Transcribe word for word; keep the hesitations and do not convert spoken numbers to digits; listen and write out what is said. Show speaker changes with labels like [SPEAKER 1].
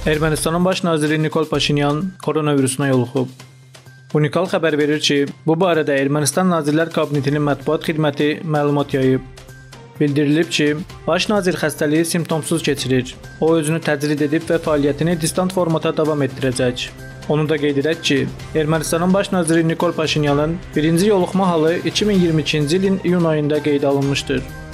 [SPEAKER 1] Ermənistanın baş naziri Nikol Paşinyan koronavirusuna yoluxub. Unikal xəbər verir ki, bu barədə Ermənistan Nazirlər Kabinetinin mətbuat xidməti məlumat yayıb. Bildirilib ki, baş nazir xəstəliyi simptomsuz keçirir. O özünü təcrid edib və fəaliyyətini distant formata davam etdirəcək. Onu da qeyd edək ki, Ermənistanın baş naziri Nikol Paşinyanın birinci yoluxma halı iki min iyirmi ikinci ilin iyun ayında qeydə alınmışdır.